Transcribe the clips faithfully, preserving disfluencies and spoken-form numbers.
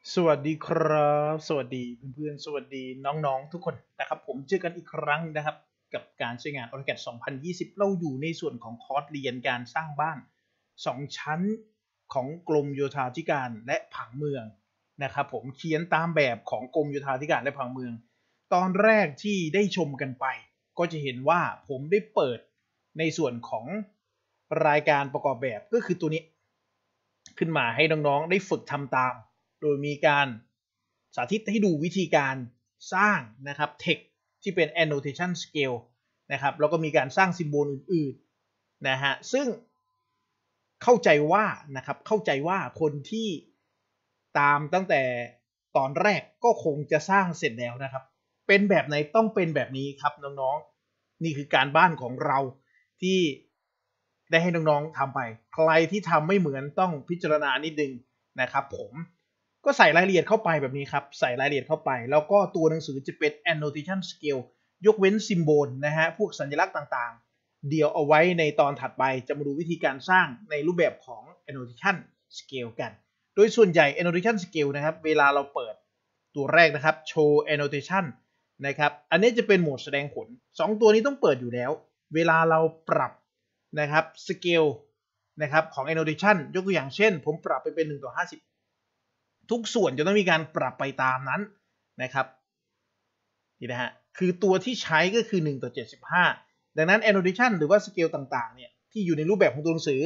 สวัสดีครับสวัสดีเพื่อนๆสวัสดีน้องๆทุกคนนะครับผมเจอกันอีกครั้งนะครับกับการใช้งาน AutoCAD สองพันยี่สิบเราอยู่ในส่วนของคอร์สเรียนการสร้างบ้านสองชั้นของกรมโยธาธิการและผังเมืองนะครับผมเขียนตามแบบของกรมโยธาธิการและผังเมืองตอนแรกที่ได้ชมกันไปก็จะเห็นว่าผมได้เปิดในส่วนของรายการประกอบแบบก็คือตัวนี้ขึ้นมาให้น้องๆได้ฝึกทำตามโดยมีการสาธิตให้ดูวิธีการสร้างนะครับ text ที่เป็น annotation scale นะครับแล้วก็มีการสร้างซิมโบลอื่นๆนะฮะซึ่งเข้าใจว่านะครับเข้าใจว่าคนที่ตามตั้งแต่ตอนแรกก็คงจะสร้างเสร็จแล้วนะครับเป็นแบบไหนต้องเป็นแบบนี้ครับน้องๆนี่คือการบ้านของเราที่ได้ให้น้องๆทำไปใครที่ทำไม่เหมือนต้องพิจารณานิดนึงนะครับผมก็ใส่รายละเอียดเข้าไปแบบนี้ครับใส่รายละเอียดเข้าไปแล้วก็ตัวหนังสือจะเป็น annotation scale ยกเว้นซิมโบลนะฮะพวกสัญลักษณ์ต่างๆเดี๋ยวเอาไว้ในตอนถัดไปจะมาดูวิธีการสร้างในรูปแบบของ annotation scale กันโดยส่วนใหญ่ annotation scale นะครับเวลาเราเปิดตัวแรกนะครับ show annotation นะครับอันนี้จะเป็นโหมดแสดงผลสองตัวนี้ต้องเปิดอยู่แล้วเวลาเราปรับนะครับ scale นะครับของ annotation ยกตัวอย่างเช่นผมปรับไปเป็นหนึ่งต่อห้าสิบทุกส่วนจะต้องมีการปรับไปตามนั้นนะครับนี่นะฮะคือตัวที่ใช้ก็คือหนึ่งต่อเจ็ดสิบห้าดังนั้น annotation หรือว่า scale ต่างๆเนี่ยที่อยู่ในรูปแบบของตัวหนังสือ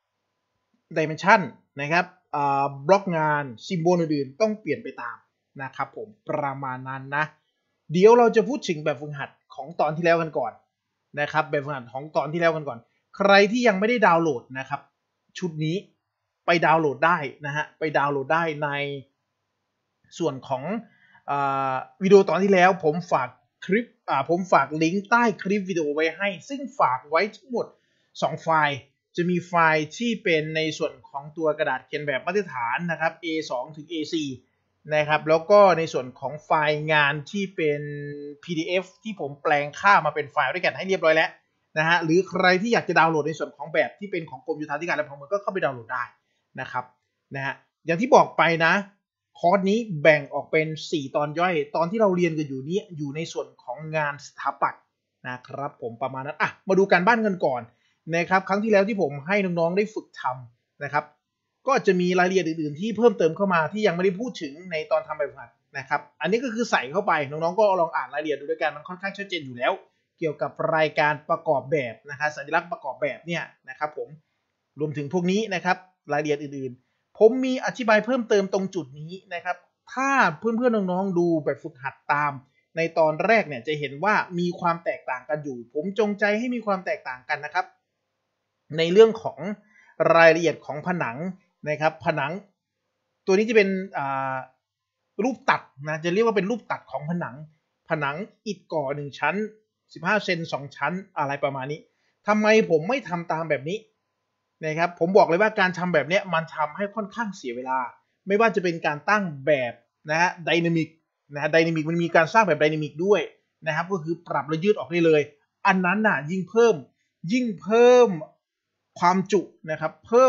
dimension นะครับบล็อกงานซิมโบลอื่นๆต้องเปลี่ยนไปตามนะครับผมประมาณนั้นนะเดี๋ยวเราจะพูดถึงแบบฝึกหัดของตอนที่แล้วกันก่อนนะครับแบบฝึกหัดของตอนที่แล้วกันก่อนใครที่ยังไม่ได้ดาวน์โหลดนะครับชุดนี้ไปดาวน์โหลดได้นะฮะไปดาวน์โหลดได้ในส่วนของวิดีโอตอนที่แล้วผมฝากคลิปผมฝากลิงก์ใต้คลิปวิดีโอไว้ให้ซึ่งฝากไว้ทั้งหมดสองไฟล์จะมีไฟล์ที่เป็นในส่วนของตัวกระดาษเขียนแบบมาตรฐานนะครับ เอ สอง ถึง เอ สี่ นะครับแล้วก็ในส่วนของไฟล์งานที่เป็น พี ดี เอฟ ที่ผมแปลงค่ามาเป็นไฟล์ด้วยกันให้เรียบร้อยแล้วนะฮะหรือใครที่อยากจะดาวน์โหลดในส่วนของแบบที่เป็นของกรมโยธาธิการและผังเมืองก็เข้าไปดาวน์โหลดได้นะครับนะฮะอย่างที่บอกไปนะคอร์สนี้แบ่งออกเป็นสี่ตอนย่อยตอนที่เราเรียนกันอยู่นี้อยู่ในส่วนของงานสถาปัตย์นะครับผมประมาณนั้นอ่ะมาดูการบ้านกันก่อนนะครับครั้งที่แล้วที่ผมให้น้องๆได้ฝึกทำนะครับก็จะมีรายละเอียดอื่นๆที่เพิ่มเติมเข้ามาที่ยังไม่ได้พูดถึงในตอนทำแบบฝึกหัดนะครับอันนี้ก็คือใส่เข้าไปน้องๆก็ลองอ่านรายละเอียดดูด้วยกันมันค่อนข้างชัดเจนอยู่แล้วเกี่ยวกับรายการประกอบแบบนะครับสัญลักษณ์ประกอบแบบเนี่ยนะครับผมรวมถึงพวกนี้นะครับรายละเอียดอื่นๆผมมีอธิบายเพิ่มเติมตรงจุดนี้นะครับถ้าเพื่อนๆน้องๆดูแบบฝึกหัดตามในตอนแรกเนี่ยจะเห็นว่ามีความแตกต่างกันอยู่ผมจงใจให้มีความแตกต่างกันนะครับในเรื่องของรายละเอียดของผนังนะครับผนังตัวนี้จะเป็นรูปตัดนะจะเรียกว่าเป็นรูปตัดของผนังผนังอิฐก่อหนึ่งชั้นสิบห้าเซนสองชั้นอะไรประมาณนี้ทำไมผมไม่ทำตามแบบนี้นะครับผมบอกเลยว่าการทำแบบนี้มันทำให้ค่อนข้างเสียเวลาไม่ว่าจะเป็นการตั้งแบบนะฮะไดนามิกนะฮะไดนามิกมันมีการสร้างแบบไดนามิกด้วยนะครับก็คือปรับและยืดออกได้เลยอันนั้นน่ะยิ่งเพิ่มยิ่งเพิ่มความจุนะครับเพิ่ม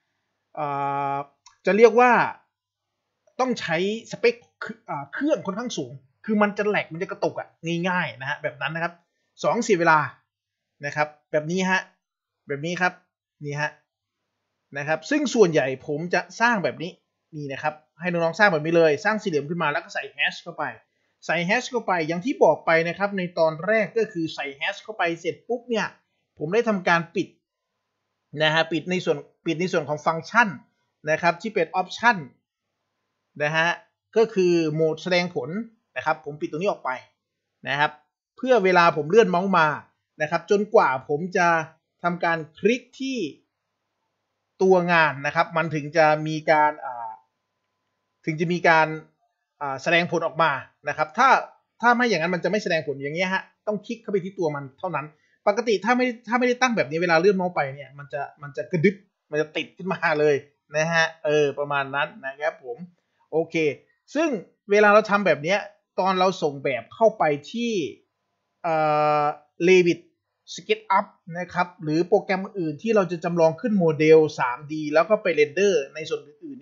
จะเรียกว่าต้องใช้สเปคเครื่องค่อนข้างสูงคือมันจะแหลกมันจะกระตุกอ่ะง่ายๆนะฮะแบบนั้นนะครับสองเสียเวลานะครับแบบนี้ฮะแบบนี้ครับนี่ฮะนะครับซึ่งส่วนใหญ่ผมจะสร้างแบบนี้นี่นะครับให้น้องๆสร้างแบบนี้เลยสร้างสี่เหลี่ยมขึ้นมาแล้วก็ใส่แฮชเข้าไปใส่แฮชเข้าไปอย่างที่บอกไปนะครับในตอนแรกก็คือใส่แฮชเข้าไปเสร็จปุ๊บเนี่ยผมได้ทำการปิดนะฮะปิดในส่วนปิดในส่วนของฟังก์ชันนะครับที่เป็นออปชันนะฮะก็คือโหมดแสดงผลนะครับผมปิดตรงนี้ออกไปนะครับเพื่อเวลาผมเลื่อนเมาส์มานะครับจนกว่าผมจะทำการคลิกที่ตัวงานนะครับมันถึงจะมีการถึงจะมีการแสดงผลออกมานะครับถ้าถ้าไม่อย่างนั้นมันจะไม่แสดงผลอย่างเงี้ยฮะต้องคลิกเข้าไปที่ตัวมันเท่านั้นปกติถ้าไม่ถ้าไม่ได้ตั้งแบบนี้เวลาเลื่อนเมาส์ไปเนี่ยมันจะมันจะกระดึ๊บมันจะติดขึ้นมาเลยนะฮะเออประมาณนั้นนะครับผมโอเคซึ่งเวลาเราทำแบบนี้ตอนเราส่งแบบเข้าไปที่เอ่อ Revit SketchUp นะครับหรือโปรแกรมอื่นที่เราจะจำลองขึ้นโมเดล ทรี ดี แล้วก็ไปเรนเดอร์ในส่วนอื่นๆเนี่ย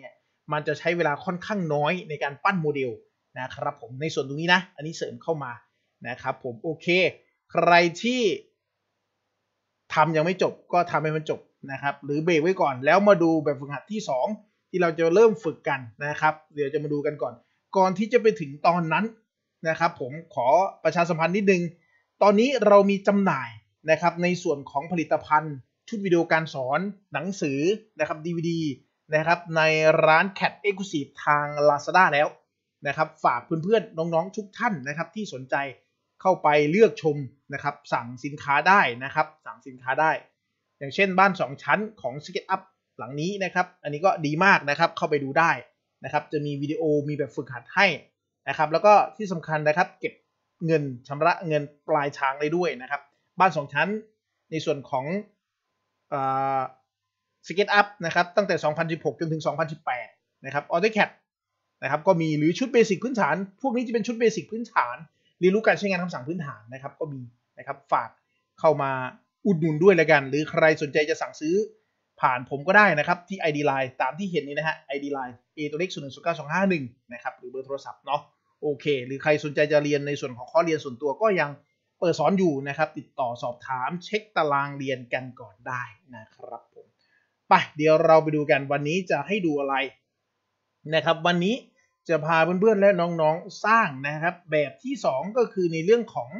มันจะใช้เวลาค่อนข้างน้อยในการปั้นโมเดลนะครับผมในส่วนตรงนี้นะอันนี้เสริมเข้ามานะครับผมโอเคใครที่ทำยังไม่จบก็ทำให้มันจบนะครับหรือเบรกไว้ก่อนแล้วมาดูแบบฝึกหัดที่สองที่เราจะเริ่มฝึกกันนะครับเดี๋ยวจะมาดูกันก่อนก่อนที่จะไปถึงตอนนั้นนะครับผมขอประชาสัมพันธ์นิดนึงตอนนี้เรามีจำหน่ายนะครับในส่วนของผลิตภัณฑ์ชุดวิดีโอการสอนหนังสือนะครับ ดี วี ดี นะครับในร้าน Cat Exclusive ทาง Lazada แล้วนะครับฝากเพื่อนๆน้องๆทุกท่านนะครับที่สนใจเข้าไปเลือกชมนะครับสั่งสินค้าได้นะครับสั่งสินค้าได้อย่างเช่นบ้านสองชั้นของ SketchUp หลังนี้นะครับอันนี้ก็ดีมากนะครับเข้าไปดูได้นะครับจะมีวิดีโอมีแบบฝึกหัดให้นะครับแล้วก็ที่สำคัญนะครับเก็บเงินชำระเงินปลายทางได้ด้วยนะครับบ้านสองชั้นในส่วนของเอ่อ SketchUp นะครับตั้งแต่สองพันสิบหกจนถึงสองพันสิบแปดนะครับ AutoCAD นะครับก็มีหรือชุดเบสิกพื้นฐานพวกนี้จะเป็นชุดเบสิกพื้นฐานเรียนรู้การใช้งานคำสั่งพื้นฐานนะครับก็มีนะครับฝากเข้ามาอุดหนุนด้วยแล้วกันหรือใครสนใจจะสั่งซื้อผ่านผมก็ได้นะครับที่ ไอ ดี Line ตามที่เห็นนี้นะฮะ ไอ ดี Line A ตัวเลขศูนย์ หนึ่ง ศูนย์ เก้า สอง ห้า หนึ่งนะครับหรือเบอร์โทรศัพท์เนาะโอเคหรือใครสนใจจะเรียนในส่วนของข้อเรียนส่วนตัวก็ยังเปิดสอนอยู่นะครับติดต่อสอบถามเช็คตารางเรียนกันก่อนได้นะครับผมไปเดี๋ยวเราไปดูกันวันนี้จะให้ดูอะไรนะครับวันนี้จะพาเพื่อนๆและน้องๆสร้างนะครับแบบที่สองก็คือในเรื่องของ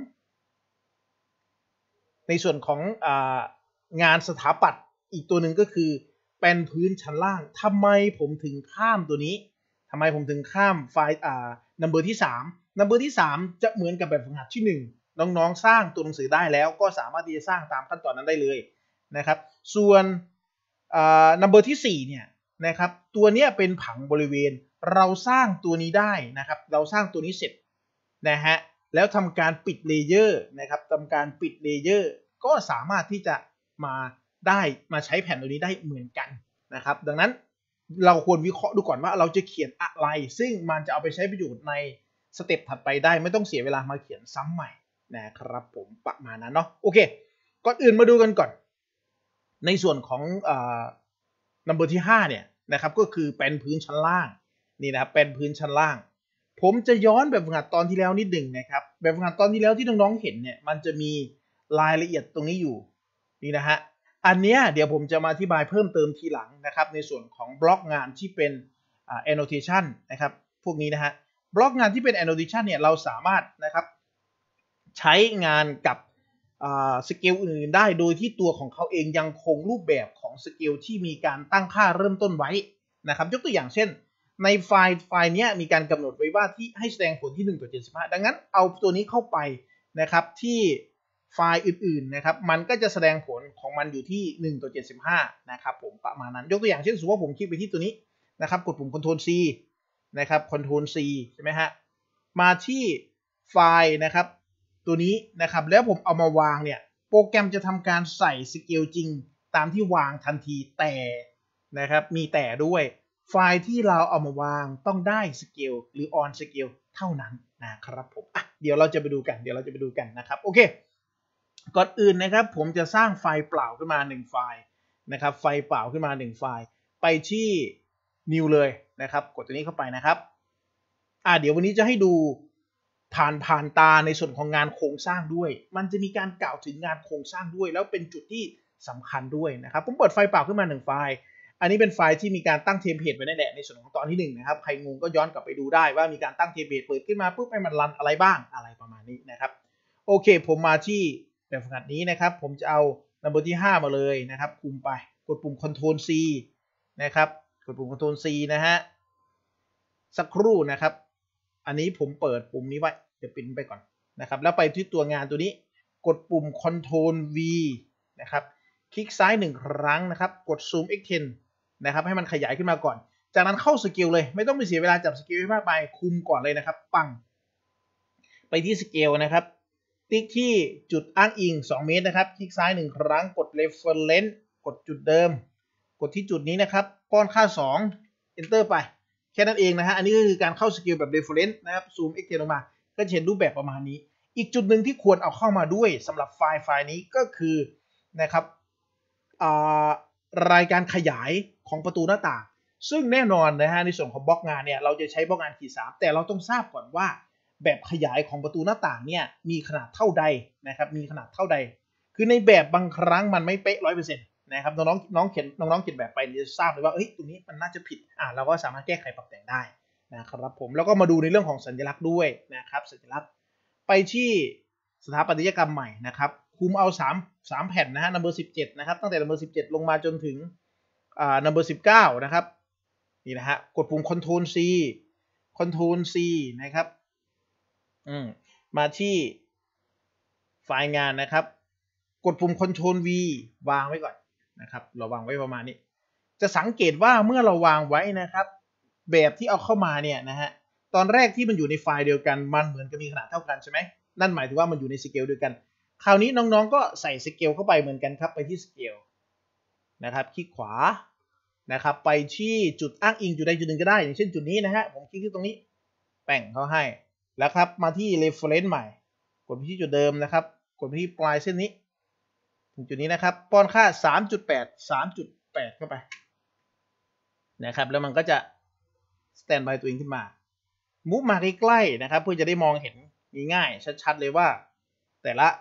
ในส่วนของอ่างานสถาปัตย์อีกตัวหนึ่งก็คือเป็นพื้นชั้นล่างทำไมผมถึงข้ามตัวนี้ทำไมผมถึงข้ามไฟล์อ่า number ที่สาม number ที่สามจะเหมือนกับแบบฝึกหัดที่หนึ่งน้องๆสร้างตัวหนังสือได้แล้วก็สามารถที่จะสร้างตามขั้นตอนนั้นได้เลยนะครับส่วนอ่า number ที่สี่เนี่ยนะครับตัวนี้เป็นผังบริเวณเราสร้างตัวนี้ได้นะครับเราสร้างตัวนี้เสร็จนะฮะแล้วทำการปิดเลเยอร์นะครับทำการปิดเลเยอร์ก็สามารถที่จะมาได้มาใช้แผ่นตัวนี้ได้เหมือนกันนะครับดังนั้นเราควรวิเคราะห์ดูก่อนว่าเราจะเขียนอะไรซึ่งมันจะเอาไปใช้ประโยชน์ในสเต็ปถัดไปได้ไม่ต้องเสียเวลามาเขียนซ้ำใหม่นะครับผมประมาณนั้นเนาะโอเคก่อนอื่นมาดูกันก่อนในส่วนของอ่า number ที่ห้าเนี่ยนะครับก็คือเป็นพื้นชั้นล่างนี่นะครับเป็นพื้นชั้นล่างผมจะย้อนแบบฝึกหัดตอนที่แล้วนิดหนึ่งนะครับแบบฝึกหัดตอนที่แล้วที่น้องๆเห็นเนี่ยมันจะมีรายละเอียดตรงนี้อยู่นี่นะฮะอันเนี้ยเดี๋ยวผมจะมาอธิบายเพิ่มเติมทีหลังนะครับในส่วนของบล็อกงานที่เป็นอ่า annotation นะครับพวกนี้นะฮะบล็อกงานที่เป็น annotation เนี่ยเราสามารถนะครับใช้งานกับสเกลอื่นได้โดยที่ตัวของเขาเองยังคงรูปแบบของสเกลที่มีการตั้งค่าเริ่มต้นไว้นะครับยกตัวอย่างเช่นในไฟล์ไฟล์นี้มีการกำหนดไว้ว่าที่ให้แสดงผลที่หนึ่งต่อเจ็ดสิบห้าดังนั้นเอาตัวนี้เข้าไปนะครับที่ไฟล์อื่นๆนะครับมันก็จะแสดงผลของมันอยู่ที่หนึ่งต่อเจ็ดสิบห้านะครับผมประมาณนั้นยกตัวอย่างเช่นสมมติว่าผมคลิกไปที่ตัวนี้นะครับกดปุ่ม Ctrl C นะครับ Ctrl C ใช่ไหมฮะมาที่ไฟล์นะครับตัวนี้นะครับแล้วผมเอามาวางเนี่ยโปรแกรมจะทำการใส่สเกลจริงตามที่วางทันทีแต่นะครับมีแต่ด้วยไฟล์ที่เราเอามาวางต้องได้สเกลหรือ on scale เท่านั้นนะครับผมอ่ะเดี๋ยวเราจะไปดูกันเดี๋ยวเราจะไปดูกันนะครับโอเคก่อนอื่นนะครับผมจะสร้างไฟล์เปล่าขึ้นมาหนึ่งไฟล์นะครับไฟล์เปล่าขึ้นมาหนึ่งไฟล์ไปที่ new เลยนะครับกดตัวนี้เข้าไปนะครับอ่ะเดี๋ยววันนี้จะให้ดูผ่านผ่านตาในส่วนของงานโครงสร้างด้วยมันจะมีการกล่าวถึงงานโครงสร้างด้วยแล้วเป็นจุดที่สำคัญด้วยนะครับผมเปิดไฟล์เปล่าขึ้นมาหนึ่งไฟล์อันนี้เป็นไฟล์ที่มีการตั้งเทมเพลตไว้นั่นแหละในส่วนของตอนที่หนึ่งนะครับใครงงก็ย้อนกลับไปดูได้ว่ามีการตั้งเทมเพลตเปิดขึ้นมาปุ๊บให้มันรันอะไรบ้างอะไรประมาณนี้นะครับโอเคผมมาที่แบบฝึกหัดนี้นะครับผมจะเอา number ที่ห้ามาเลยนะครับคุมไปกดปุ่ม Ctrl C นะครับกดปุ่ม Ctrl C นะฮะสักครู่นะครับอันนี้ผมเปิดปุ่มนี้ไว้เดี๋ยวปิดไปก่อนนะครับแล้วไปที่ตัวงานตัวนี้กดปุ่ม Ctrl V นะครับคลิกซ้ายหนึ่งครั้งนะครับกด Zoom เอ็กซ์ เท็น นะครับให้มันขยายขึ้นมาก่อนจากนั้นเข้าสเกลเลยไม่ต้องไปเสียเวลาจับสเกลมากไปคุมก่อนเลยนะครับปังไปที่สเกลนะครับติ๊กที่จุดอ้างอิงสองเมตรนะครับคลิกซ้ายหนึ่งครั้งกด Reference กดจุดเดิมกดที่จุดนี้นะครับป้อนค่าสอง Enter ไปแค่นั้นเองนะฮะอันนี้ก็คือการเข้าสเกลแบบ Reference นะครับ Zoom เอ็กซ์ เท็น ลงมาก็จะเห็นรูปแบบประมาณนี้อีกจุดหนึ่งที่ควรเอาเข้ามาด้วยสำหรับไฟล์ไฟล์นี้ก็คือนะครับรายการขยายของประตูหน้าต่างซึ่งแน่นอนนะฮะในส่วนของบล็อกงานเนี่ยเราจะใช้บล็อกงานขีดสามแต่เราต้องทราบก่อนว่าแบบขยายของประตูหน้าต่างเนี่ยมีขนาดเท่าใดนะครับมีขนาดเท่าใดคือในแบบบางครั้งมันไม่เป๊ะร้อยเปอร์เซ็นต์นะครับน้องๆน้องเขียนน้องๆเขียนแบบไปจะทราบเลยว่าเฮ้ยตรงนี้มันน่าจะผิดอ่าเราก็สามารถแก้ไขปรับแต่งได้นะครับผมแล้วก็มาดูในเรื่องของสัญลักษณ์ด้วยนะครับสัญลักษณ์ไปที่สถาปัตยกรรมใหม่นะครับคุมเอาสาม สามแผ่นนะฮะ number สิบเจ็ดนะครับตั้งแต่ number สิบเจ็ดลงมาจนถึงอ่า number สิบเก้านะครับนี่นะฮะกดปุ่ม control C control C นะครับอืมมาที่ไฟล์งานนะครับกดปุ่ม control V วางไว้ก่อนนะครับเราวางไว้ประมาณนี้จะสังเกตว่าเมื่อเราวางไว้นะครับแบบที่เอาเข้ามาเนี่ยนะฮะตอนแรกที่มันอยู่ในไฟล์เดียวกันมันเหมือนกับมีขนาดเท่ากันใช่ไหมนั่นหมายถึงว่ามันอยู่ในสเกลเดียวกันคราวนี้น้องๆก็ใส่สเกลเข้าไปเหมือนกันครับไปที่สเกลนะครับคลิกขวานะครับไปที่จุดอ้างอิงจุดใดจุดหนึ่งก็ได้อย่างเช่นจุดนี้นะฮะผมคลิกที่ตรงนี้แป่งเขาให้แล้วครับมาที่ reference ใหม่กดไปที่จุดเดิมนะครับกดไปที่ปลายเส้นนี้ถึงจุดนี้นะครับป้อนค่า สามจุดแปด สามจุดแปด เข้าไปนะครับแล้วมันก็จะสแตนบายตัวเองขึ้นมามุฟมาใกล้ๆนะครับเพื่อจะได้มองเห็นง่ายๆชัดๆเลยว่าแต่ละ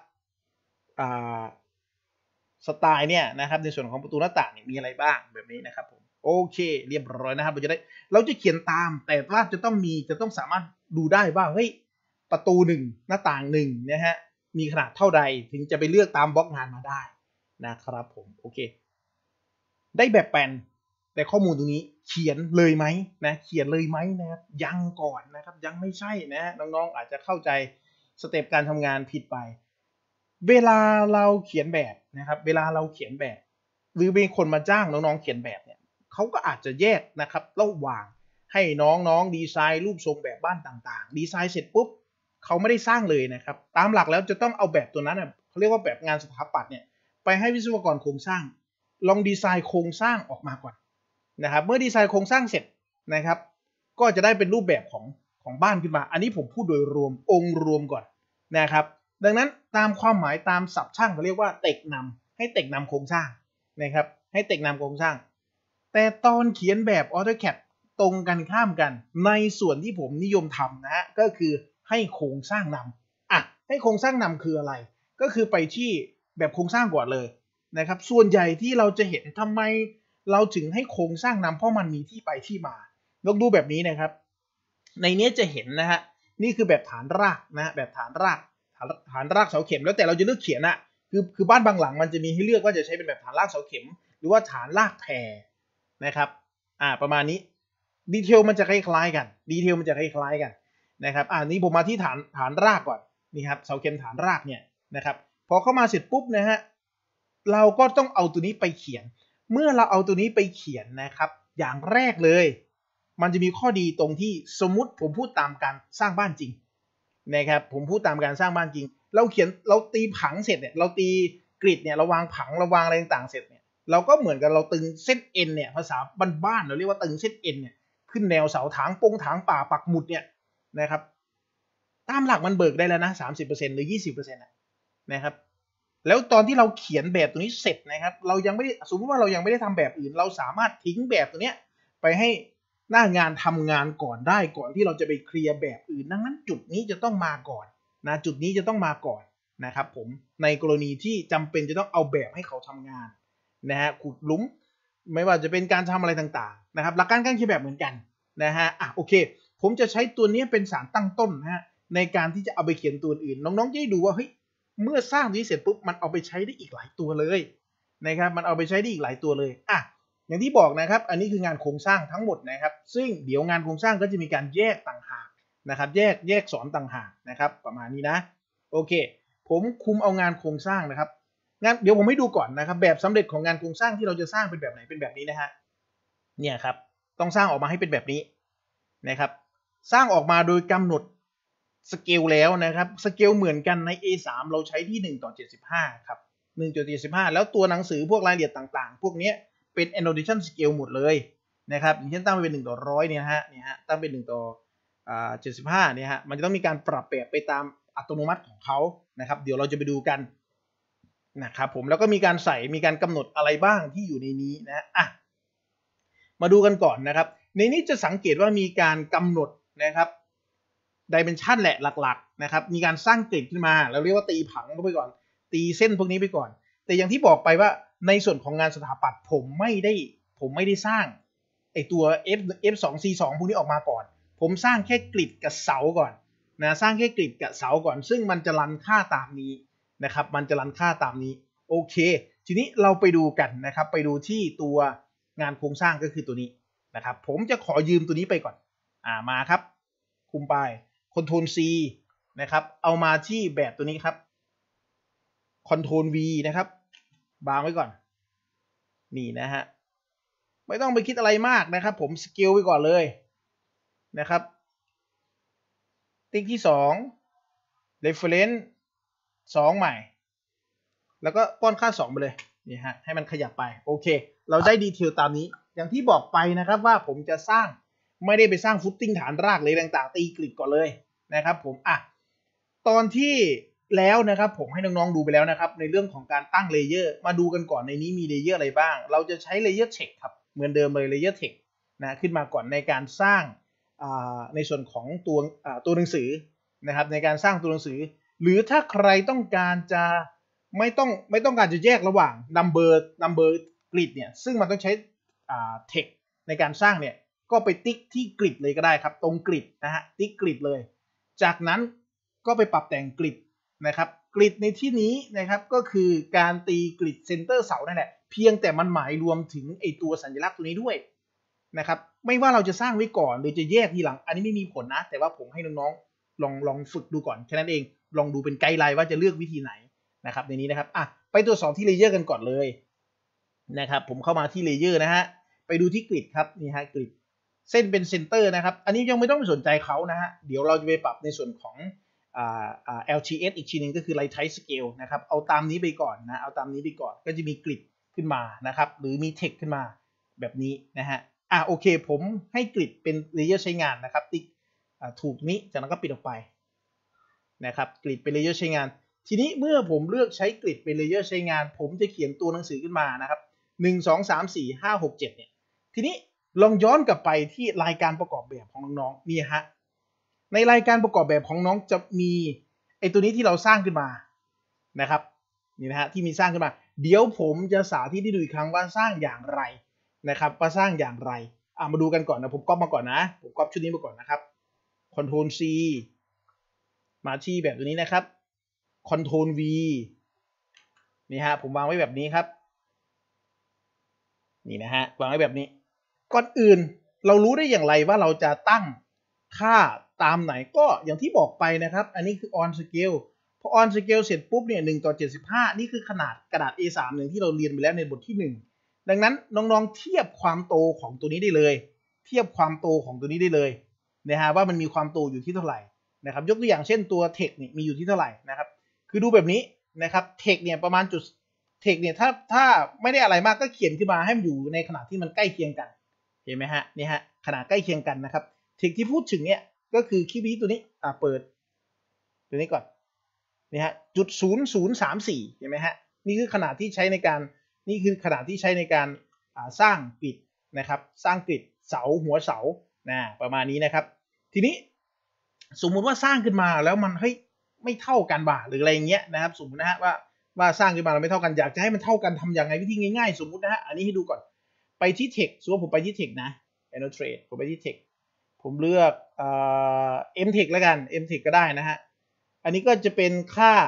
สไตล์เนี่ยนะครับในส่วนของประตูหน้าต่างมีอะไรบ้างแบบนี้นะครับผมโอเคเรียบร้อยนะครับเราจะได้เราจะเขียนตามแต่ว่าจะต้องมีจะต้องสามารถดูได้ว่าเฮ้ยประตูหนึ่งหน้าต่างหนึ่งนะฮะมีขนาดเท่าใดถึงจะไปเลือกตามบล็อกงานมาได้นะครับผมโอเคได้แบบแปลนแต่ข้อมูลตรงนี้เขียนเลยไหมนะเขียนเลยไหมนะครับยังก่อนนะครับยังไม่ใช่นะน้องๆอาจจะเข้าใจสเต็ปการทำงานผิดไปเวลาเราเขียนแบบนะครับเวลาเราเขียนแบบหรือมีคนมาจ้างน้องๆเขียนแบบเนี่ยเขาก็อาจจะแยกนะครับระหว่างให้น้องๆดีไซน์รูปทรงแบบบ้านต่างๆดีไซน์เสร็จปุ๊บเขาไม่ได้สร้างเลยนะครับตามหลักแล้วจะต้องเอาแบบตัวนั้นเขาเรียกว่าแบบงานสถาปัตย์เนี่ยไปให้วิศวกรโครงสร้างลองดีไซน์โครงสร้างออกมาก่อนนะครับเมื่อดีไซน์โครงสร้างเสร็จนะครับก็จะได้เป็นรูปแบบของของบ้านขึ้นมาอันนี้ผมพูดโดยรวมองค์รวมก่อนนะครับดังนั้นตามความหมายตามศัพท์ช่างเขาเรียกว่าเต็กนำให้เต็กนำโครงสร้างนะครับให้เต็กนำโครงสร้างแต่ตอนเขียนแบบ ออโต้แคด ตรงกันข้ามกันในส่วนที่ผมนิยมทำนะฮะก็คือให้โครงสร้างนำอ่ะให้โครงสร้างนำคืออะไรก็คือไปที่แบบโครงสร้างก่อนเลยนะครับส่วนใหญ่ที่เราจะเห็นทำไมเราถึงให้โครงสร้างนำเพราะมันมีที่ไปที่มาลองดูแบบนี้นะครับในนี้จะเห็นนะฮะนี่คือแบบฐานรากนะแบบฐานรากฐานรากเสาเข็มแล้วแต่เราจะเลือกเขียนอะคือคือบ้านบางหลังมันจะมีให้เลือกว่าจะใช้เป็นแบบฐานรากเสาเข็มหรือว่าฐานรากแพรนะครับอ่าประมาณนี้ดีเทลมันจะคล้ายๆกันดีเทลมันจะคล้ายๆกันนะครับอ่านี้ผมมาที่ฐานฐานรากก่อนนี่ครับเสาเข็มฐานรากเนี่ยนะครับพอเข้ามาเสร็จปุ๊บนะฮะเราก็ต้องเอาตัวนี้ไปเขียนเมื่อเราเอาตัวนี้ไปเขียนนะครับอย่างแรกเลยมันจะมีข้อดีตรงที่สมมุติผมพูดตามการสร้างบ้านจริงนะครับผมพูดตามการสร้างบ้านจริงเราเขียนเราตีผังเสร็จเนี่ยเราตีกริดเนี่ยเราวางผังเราวางอะไรต่างๆเสร็จเนี่ยเราก็เหมือนกับเราตึงเส้นเอ็นเนี่ยภาษาบ้านๆเราเรียกว่าตึงเส้นเอ็นเนี่ยขึ้นแนวเสาถางปงถางป่าปักหมุดเนี่ยนะครับตามหลักมันเบิกได้แล้วนะ สามสิบเปอร์เซ็นต์ หรือ ยี่สิบเปอร์เซ็นต์ นะครับแล้วตอนที่เราเขียนแบบตัวนี้เสร็จนะครับเรายังไม่ได้สมมติว่าเรายังไม่ได้ทำแบบอื่นเราสามารถทิ้งแบบตัวเนี้ยไปให้หน้างานทำงานก่อนได้ก่อนที่เราจะไปเคลียร์แบบอื่นดังนั้นจุดนี้จะต้องมาก่อนนะจุดนี้จะต้องมาก่อนนะครับผมในกรณีที่จำเป็นจะต้องเอาแบบให้เขาทำงานนะฮะขุดหลุมไม่ว่าจะเป็นการทำอะไรต่างๆนะครับหลักการการเขียนแบบเหมือนกันนะฮะอ่ะโอเคผมจะใช้ตัวนี้เป็นสารตั้งต้นนะฮะในการที่จะเอาไปเขียนตัวอื่นน้องๆจะได้ดูว่าเฮ้ยเมื่อสร้างนี้เสร็จปุ๊บมันเอาไปใช้ได้อีกหลายตัวเลยนะครับมันเอาไปใช้ได้อีกหลายตัวเลยอ่ะอย่างที่บอกนะครับอันนี้คืองานโครงสร้างทั้งหมดนะครับซึ่งเดี๋ยวงานโครงสร้างก็จะมีการแยกต่างหากนะครับแยกแยกสอนต่างหากนะครับประมาณนี้นะโอเคผมคุมเอางานโครงสร้างนะครับงานเดี๋ยวผมให้ดูก่อนนะครับแบบสำเร็จของงานโครงสร้างที่เราจะสร้างเป็นแบบไหนเป็นแบบนี้นะฮะเนี่ยครับต้องสร้างออกมาให้เป็นแบบนี้นะครับสร้างออกมาโดยกำหนดสเกลแล้วนะครับสเกลเหมือนกันใน เอ สาม เราใช้ที่หนึ่งต่อเจ็ดสิบห้าครับหนึ่งต่อเจ็ดสิบห้าแล้วตัวหนังสือพวกรายละเอียดต่างๆพวกนี้เป็น annotation scale หมดเลยนะครับอย่างเช่นตั้งเป็นหนึ่งต่อร้อยเนี่ยฮะเนี่ยฮะตั้งเป็นหนึ่งต่อเจ็ดสิบห้าเนี่ยฮะมันจะต้องมีการปรับแบบไปตามอัตโนมัติของเขานะครับเดี๋ยวเราจะไปดูกันนะครับผมแล้วก็มีการใส่มีการกำหนดอะไรบ้างที่อยู่ในนี้นะอ่ะมาดูกันก่อนนะครับในนี้จะสังเกตว่ามีการกำหนดนะครับดิเมนชันแหละหลักๆนะครับมีการสร้างกริดขึ้นมาเราเรียกว่าตีผังเข้าไปก่อนตีเส้นพวกนี้ไปก่อนแต่อย่างที่บอกไปว่าในส่วนของงานสถาปัตย์ผมไม่ได้ผมไม่ได้สร้างไอตัว F เอฟ สอง ซี สอง พวกนี้ออกมาก่อนผมสร้างแค่กริดกับเสาก่อนนะสร้างแค่กริดกับเสาก่อนซึ่งมันจะรันค่าตามนี้นะครับมันจะรันค่าตามนี้โอเคทีนี้เราไปดูกันนะครับไปดูที่ตัวงานโครงสร้างก็คือตัวนี้นะครับผมจะขอยืมตัวนี้ไปก่อนอ่ามาครับคุมไป Ctrl C นะครับเอามาที่แบบตัวนี้ครับ Ctrl V นะครับบางไว้ก่อนนี่นะฮะไม่ต้องไปคิดอะไรมากนะครับผมสเกลไปก่อนเลยนะครับติ๊กที่สอง reference สองใหม่แล้วก็ป้อนค่าสองไปเลยนี่ฮะให้มันขยับไปโอเคเราได้ดีเทลตามนี้อย่างที่บอกไปนะครับว่าผมจะสร้างไม่ได้ไปสร้างฟุตติ้งฐานรากเลยต่างๆตีกริดก่อนเลยนะครับผมอ่ะตอนที่แล้วนะครับผมให้น้องๆดูไปแล้วนะครับในเรื่องของการตั้งเลเยอร์มาดูกันก่อนในนี้มีเลเยอร์อะไรบ้างเราจะใช้เลเยอร์เทคครับเหมือนเดิมเลยเลเยอร์เทคนะขึ้นมาก่อนในการสร้างในส่วนของตัวตัวหนังสือนะครับในการสร้างตัวหนังสือหรือถ้าใครต้องการจะไม่ต้องไม่ต้องการจะแยกระหว่าง number number grid เนี่ยซึ่งมันต้องใช้เทคในการสร้างเนี่ยก็ไปติ๊กที่กริดเลยก็ได้ครับตรงกริดนะฮะติ๊กกริดเลยจากนั้นก็ไปปรับแต่งกริดนะครับกริดในที่นี้นะครับก็คือการตีกริดเซนเตอร์เสานั่นแหละเพียงแต่มันหมายรวมถึงไอตัวสัญลักษณ์ตัวนี้ด้วยนะครับไม่ว่าเราจะสร้างไว้ก่อนหรือจะแยกทีหลังอันนี้ไม่มีผลนะแต่ว่าผมให้น้องๆลองลองฝึกดูก่อนแค่นั้นเองลองดูเป็นไกด์ไลน์ว่าจะเลือกวิธีไหนนะครับในนี้นะครับอ่ะไปตรวจสอบที่เลเยอร์กันก่อนเลยนะครับผมเข้ามาที่เลเยอร์นะฮะไปดูที่กริดครับนี่ฮะกริดเส้นเป็นเซนเตอร์นะครับอันนี้ยังไม่ต้องไปสนใจเขานะฮะเดี๋ยวเราจะไปปรับในส่วนของอ่าอ่า แอล ที เอส อีกทีนึงก็คือ Light Type Scale นะครับเอาตามนี้ไปก่อนนะเอาตามนี้ไปก่อนก็จะมีกริดขึ้นมานะครับหรือมีเทคขึ้นมาแบบนี้นะฮะอ่ะโอเคผมให้กริดเป็นเลเยอร์ใช้งานนะครับติ๊กถูกนี้จากนั้นก็ปิดออกไปนะครับกริดเป็นเลเยอร์ใช้งานทีนี้เมื่อผมเลือกใช้กริดเป็นเลเยอร์ใช้งานผมจะเขียนตัวหนังสือขึ้นมานะครับหนึ่ง สอง สาม สี่ ห้า หก เจ็ดเนี่ยทีนี้ลองย้อนกลับไปที่รายการประกอบแบบของน้องๆนี่ฮะในรายการประกอบแบบของน้องจะมีไอตัวนี้ที่เราสร้างขึ้นมานะครับนี่นะฮะที่มีสร้างขึ้นมาเดี๋ยวผมจะสาธิตให้ดูอีกครั้งว่าสร้างอย่างไรนะครับว่าสร้างอย่างไรอ่ะมาดูกันก่อนนะผมก๊อปมาก่อนนะผมก๊อปชุดนี้มาก่อนนะครับ Ctrl C มาที่แบบตัวนี้นะครับ Ctrl V นี่ฮะผมวางไว้แบบนี้ครับนี่นะฮะวางไว้แบบนี้ก่อนอื่นเรารู้ได้อย่างไรว่าเราจะตั้งค่าตามไหนก็อย่างที่บอกไปนะครับอันนี้คือ on scale พอ on scale เสร็จปุ๊บเนี่ยหนึ่งต่อเจ็ดสิบห้านี่คือขนาดกระดาษ เอ สาม หนึ่งที่เราเรียนไปแล้วในบทที่หนึ่งดังนั้นน้องๆเทียบความโตของตัวนี้ได้เลยเทียบความโตของตัวนี้ได้เลยนะฮะว่ามันมีความโตอยู่ที่เท่าไหร่นะครับยกตัวอย่างเช่นตัว text นี่มีอยู่ที่เท่าไหร่นะครับคือดูแบบนี้นะครับ text เนี่ยประมาณจุดเทคเนี่ยถ้าถ้าไม่ได้อะไรมากก็เขียนขึ้นมาให้มันอยู่ในขนาดที่มันใกล้เคียงกันเห็นไหมฮะนี่ฮะขนาดใกล้เคียงกันนะครับเทคที่พูดถึงเนี่ยก็คือคีย์วีตัวนี้อ่าเปิดตัวนี้ก่อนนี่ฮะจุดศูนย์ศูนย์สามสี่เห็นไหมฮะนี่คือขนาดที่ใช้ในการนี่คือขนาดที่ใช้ในการอ่าสร้างกริดนะครับสร้างกริดเสาหัวเสานะประมาณนี้นะครับทีนี้สมมุติว่าสร้างขึ้นมาแล้วมันเฮ้ยไม่เท่ากันบ่าหรืออะไรเงี้ยนะครับสมมตินะฮะว่าว่าสร้างขึ้นมาเราไม่เท่ากันอยากจะให้มันเท่ากันทำอย่างไรวิธีง่ายๆสมมุตินะฮะอันนี้ให้ดูก่อนไปที่ text สมมติผมไปที่ text นะ annotate ผมไปที่ text ผมเลือกเอ่อ mtext แล้วกัน mtext ก็ได้นะฮะอันนี้ก็จะเป็นค่า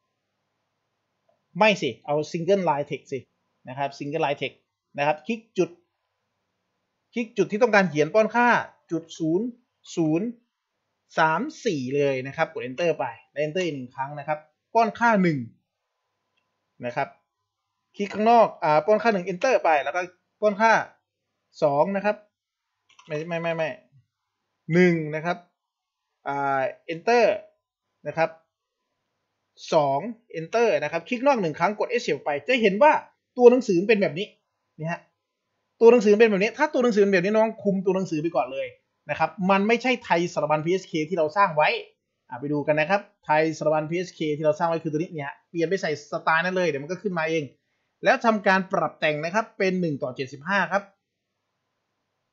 ไม่สิเอา single line text สินะครับ single line text นะครับคลิกจุดคลิกจุดที่ต้องการเขียนป้อนค่าจุดศูนย์ศูนย์สามสี่เลยนะครับกด enter ไปแล้ว enter อีกหนึ่งครั้งนะครับป้อนค่าหนึ่งนะครับคลิกข้างนอกอ่าป้อนค่าหนึ่ง enter ไปแล้วก็ป้อนค่าสองนะครับไม่ไม่ไม่ไม่หนึ่งนะครับอ่า enter นะครับสอง enter นะครับคลิกนอกหนึ่งครั้งกด escape ไปจะเห็นว่าตัวหนังสือเป็นแบบนี้นี่ฮะตัวหนังสือเป็นแบบนี้ถ้าตัวหนังสือเป็นแบบนี้น้องคุมตัวหนังสือไปก่อนเลยนะครับมันไม่ใช่ไทยสารบัญ พี เอส เค ที่เราสร้างไว้ไปดูกันนะครับไทยสารบัญ พี เอส เค ที่เราสร้างไว้คือตัวนี้เนี่ยเปลี่ยนไปใส่สไตล์นั้นเลยเดี๋ยวมันก็ขึ้นมาเองแล้วทำการปรับแต่งนะครับเป็นหนึ่งต่อเจ็ดสิบห้าครับ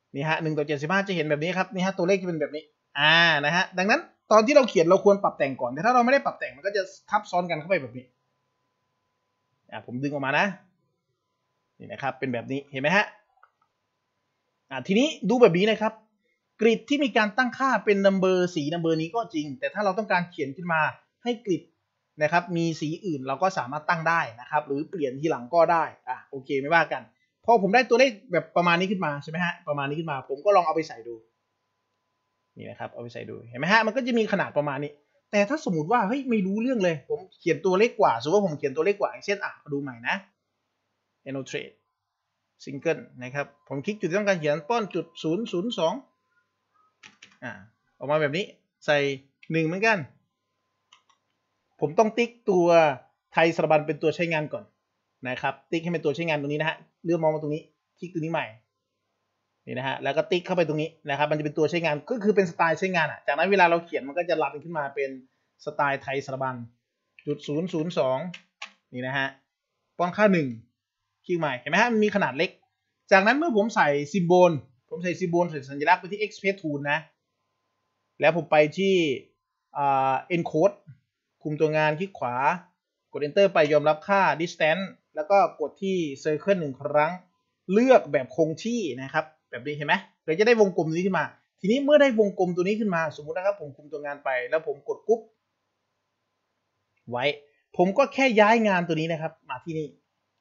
นี่ฮะหนึ่งต่อเจ็ดสิบห้าจะเห็นแบบนี้ครับนี่ฮะตัวเลขจะเป็นแบบนี้อ่านะฮะดังนั้นตอนที่เราเขียนเราควรปรับแต่งก่อนแต่ถ้าเราไม่ได้ปรับแต่งมันก็จะทับซ้อนกันเข้าไปแบบนี้อ่าผมดึงออกมานะนี่นะครับเป็นแบบนี้เห็นไหมฮะอ่าทีนี้ดูแบบนี้นะครับกริดที่มีการตั้งค่าเป็นนัมเบอร์สีนัมเบอร์นี้ก็จริงแต่ถ้าเราต้องการเขียนขึ้นมาให้กริดนะครับมีสีอื่นเราก็สามารถตั้งได้นะครับหรือเปลี่ยนทีหลังก็ได้อ่ะโอเคไม่ว่ากันพอผมได้ตัวเลขแบบประมาณนี้ขึ้นมาใช่ไหมฮะประมาณนี้ขึ้นมาผมก็ลองเอาไปใส่ดูนี่นะครับเอาไปใส่ดูเห็นไหมฮะมันก็จะมีขนาดประมาณนี้แต่ถ้าสมมติว่าเฮ้ยไม่รู้เรื่องเลยผมเขียนตัวเลขกว่าสมมติว่าผมเขียนตัวเลขกว่าอย่างเช่นอ่ะดูใหม่นะ annotate single นะครับผมคลิกจุดที่ต้องการเขียนป้อนจุดศูนย์ศูนย์สองอ่าออกมาแบบนี้ใส่หนึ่งเหมือนกันผมต้องติ๊กตัวไทยสระบันเป็นตัวใช้งานก่อนนะครับติ๊กให้เป็นตัวใช้งานตรงนี้นะฮะเลื่อนมองมาตรงนี้คลิกตัวนี้ใหม่นี่นะฮะแล้วก็ติ๊กเข้าไปตรงนี้นะครับมันจะเป็นตัวใช้งานก็คือเป็นสไตล์ใช้งานอ่ะจากนั้นเวลาเราเขียนมันก็จะรันขึ้นมาเป็นสไตล์ไทยสระบันจุดศูนย์ศูนย์สองนี่นะฮะป้อนค่าหนึ่งคลิกใหม่เห็นไหมฮะมันมีขนาดเล็กจากนั้นเมื่อผมใส่ซิมโบลผมใส่ซิมโบลใส่สัญลักษณ์ไปที่ Express Tool นะแล้วผมไปที่อ่า encode คุมตัวงานคลิกขวากด enter ไปยอมรับค่า distance แล้วก็กดที่ circle หนึ่งครั้งเลือกแบบคงที่นะครับแบบนี้เห็นไหมเราจะได้วงกลมนี้ขึ้นมาทีนี้เมื่อได้วงกลมตัวนี้ขึ้นมาสมมุตินะครับผมคุมตัวงานไปแล้วผมกดกุ๊บไว้ผมก็แค่ย้ายงานตัวนี้นะครับมาที่นี่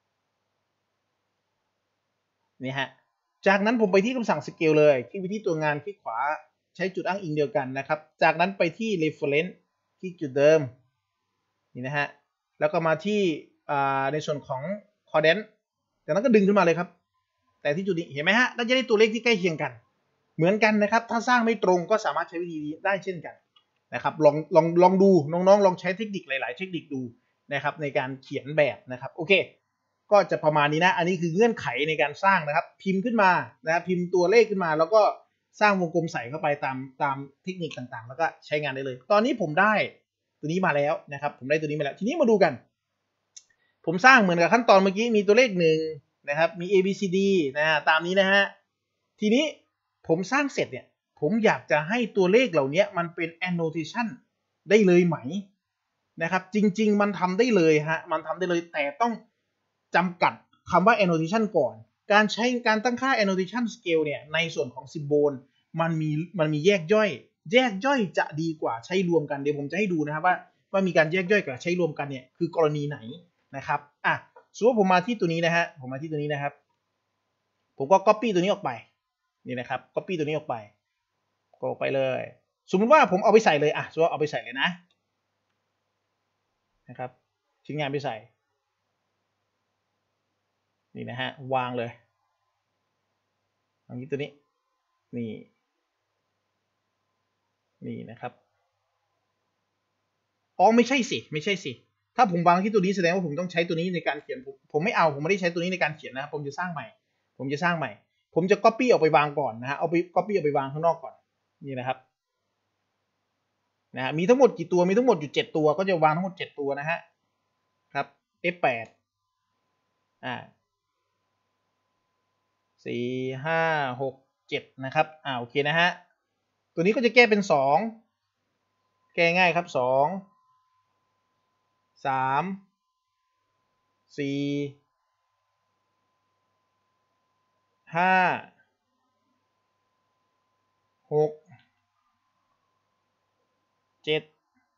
นี่ฮะจากนั้นผมไปที่คำสั่ง scale เลยคลิกไปที่ตัวงานคลิกขวาใช้จุดอ้างอิงเดียวกันนะครับจากนั้นไปที่ reference คลิกจุดเดิมนี่นะฮะแล้วก็มาที่ในส่วนของ coordinate จากนั้นก็ดึงขึ้นมาเลยครับแต่ที่จุดนี้เห็นไหมฮะก็จะได้ตัวเลขที่ใกล้เคียงกันเหมือนกันนะครับถ้าสร้างไม่ตรงก็สามารถใช้วิธีนี้ได้เช่นกันนะครับลองลองลองดูน้องๆลองใช้เทคนิคหลายๆเทคนิคดูนะครับในการเขียนแบบนะครับโอเคก็จะประมาณนี้นะอันนี้คือเงื่อนไขในการสร้างนะครับพิมพ์ขึ้นมานะครับพิมพ์ตัวเลขขึ้นมาแล้วก็สร้างวงกลมใส่เข้าไปตามตามเทคนิคต่างๆแล้วก็ใช้งานได้เลยตอนนี้ผมได้ตัวนี้มาแล้วนะครับผมได้ตัวนี้มาแล้วทีนี้มาดูกันผมสร้างเหมือนกับขั้นตอนเมื่อกี้มีตัวเลขหนึ่งนะครับมี A B C D นะฮะตามนี้นะฮะทีนี้ผมสร้างเสร็จเนี่ยผมอยากจะให้ตัวเลขเหล่านี้มันเป็น annotation ได้เลยไหมนะครับจริงๆมันทำได้เลยฮะมันทำได้เลยแต่ต้องจำกัดคำว่า annotation ก่อนการใช้การตั้งค่า annotation scale เนี่ยในส่วนของ symbol มันมีมันมีแยกย่อยแยกย่อยจะดีกว่าใช้รวมกันเดี๋ยวผมจะให้ดูนะครับว่าว่ามีการแยกย่อยกับใช้รวมกันเนี่ยคือกรณีไหนนะครับอ่ะสมมติผมมาที่ตัวนี้นะฮะผมมาที่ตัวนี้นะครับผมก็ copy ตัวนี้ออกไปนี่นะครับ copy ตัวนี้ออกไปก็ออกไปเลยสมมติว่าผมเอาไปใส่เลยอ่ะสมมติว่าเอาไปใส่เลยนะนะครับชิ้นงานไปใส่นี่นะฮะวางเลยอันนี้ตัวนี้นี่นี่นะครับอ๋อไม่ใช่สิไม่ใช่สิถ้าผมวางที่ตัวนี้แสดงว่าผมต้องใช้ตัวนี้ในการเขียนผมผมไม่เอาผมไม่ได้ใช้ตัวนี้ในการเขียนนะครับผมจะสร้างใหม่ผมจะสร้างใหม่ผมจะ copy ออกไปวางก่อนนะฮะเอาไป copy ออกไปวางข้างนอกก่อนนี่นะครับนะฮะมีทั้งหมดกี่ตัวมีทั้งหมดอยู่เจ็ดตัวก็จะวางทั้งหมดเจ็ดตัวนะฮะครับ เอฟ แปด อ่าสี่ห้าหกเจ็ดนะครับอ่าโอเคนะฮะตัวนี้ก็จะแก้เป็นสองแก้ง่ายครับสองสามสี่ห้าหกเจ็ด